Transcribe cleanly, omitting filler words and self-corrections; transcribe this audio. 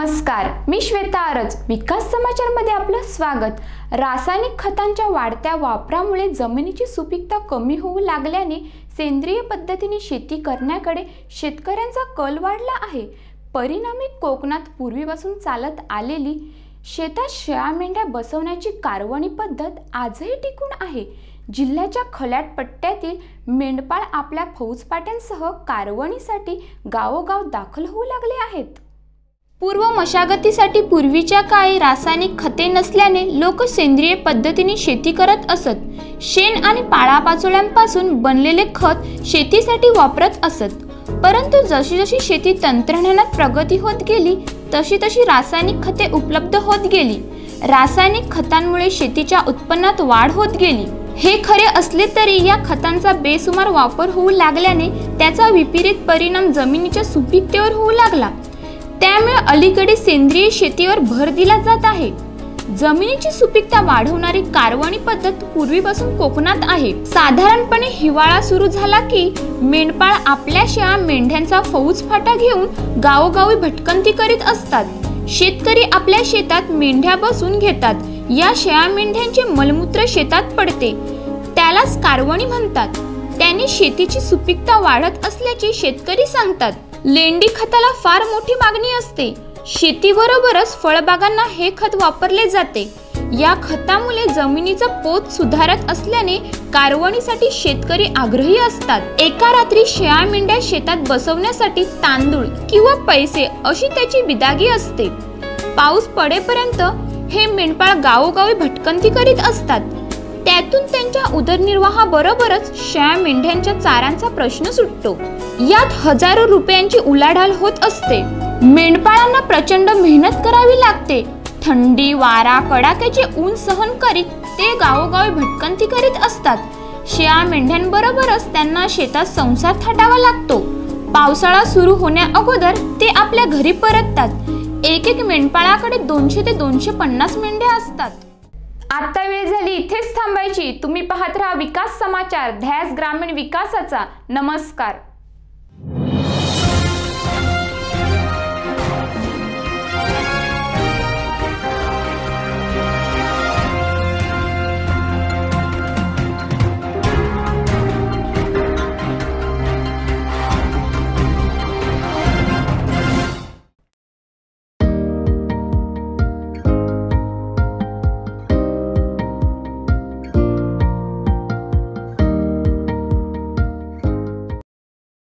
नमस्कार, मी श्वेता आरज. विकास समाचारमध्ये आपलं स्वागत. रासायनिक खतांच्या वाढत्या वापरामुळे जमिनीची सुपीकता कमी होऊ लागल्याने सेंद्रिय पद्धतीने शेती करण्याकडे शेतकऱ्यांचा कल वाढला आहे. परिणामी कोकणात पूर्वीपासून चालत आलेली शेतात शेळ्या मेंढ्या बसवण्याची कारवणी पद्धत आजही टिकून आहे. जिल्ह्याच्या खल्याट पट्ट्यातील मेंढपाळ आपल्या फौजपाट्यांसह कारवणीसाठी गावोगाव दाखल होऊ लागले आहेत. पूर्व मशागतीसाठी पूर्वीच्या काळी रासायनिक खते नसल्याने लोक सेंद्रिय पद्धतीने शेती करत असत. शेण आणि पाळापाचोळ्यांपासून बनलेले खत शेतीसाठी वापरत असत. परंतु जशी जशी शेती तंत्रज्ञानात प्रगती होत गेली तशी तशी रासायनिक खते उपलब्ध होत गेली. रासायनिक खतांमुळे शेतीच्या उत्पन्नात वाढ होत गेली. हे खरे असले तरी या खतांचा बेसुमार वापर होऊ लागल्याने त्याचा विपरीत परिणाम जमिनीच्या सुपीकतेवर होऊ लागला. त्यामुळे अलीकडे सेंद्रिय शेतीवर भर दिला जात आहे. जमिनीची सुपीकता वाढवणारी कारवणी पद्धत पूर्वीपासून कोकणात आहे. साधारणपणे हिवाळा सुरू झाला की मेंढपाळ आपल्या शेळ्या मेंढ्यांचा फौजफाटा घेऊन गावोगावी भटकंती करीत असतात. शेतकरी आपल्या शेतात मेंढ्या बसवून घेतात. या शेळ्या मेंढ्यांचे मलमूत्र शेतात पडते, त्यालाच कारवणी म्हणतात. त्याने शेतीची सुपीकता वाढत असल्याचे शेतकरी सांगतात. लेंडी खताला फार मोठी मागणी असते. शेतीबरोबरच फळबागांना हे खत वापरले जाते. या खतामुळे जमिनीचं पोत सुधारत असल्याने कारवणीसाठी शेतकरी आग्रही असतात. एका रात्री शेळ्या मेंढ्या शेतात बसवण्यासाठी तांदूळ किंवा पैसे अशी त्याची बिदागी असते. पाऊस पडेपर्यंत हे मेंढपाळ गावोगावी भटकंती करीत असतात. त्यातून त्यांच्या उदरनिर्वाहाबरोबरच शेळ्या मेंढ्यांच्या चाऱ्यांचा प्रश्न सुटतो. यात हजारो रुपयांची उलाढाल होत असते. मेंढपाळांना प्रचंड मेहनत करावी लागते. थंडी, वारा, कडाक्याचे ऊन सहन करीत ते गावोगावी भटकंती करीत असतात. शेळ्या मेंढ्यांबरोबरच त्यांना शेतात संसार थाटावा लागतो. पावसाळा सुरू होण्या अगोदर ते आपल्या घरी परततात. एक मेंढपाळाकडे 200 ते 250 मेंढ्या असतात. आता वेळ झाली इथेच थांबायची. तुम्ही पाहत राहा विकास समाचार, ध्यास ग्रामीण विकासाचा. नमस्कार.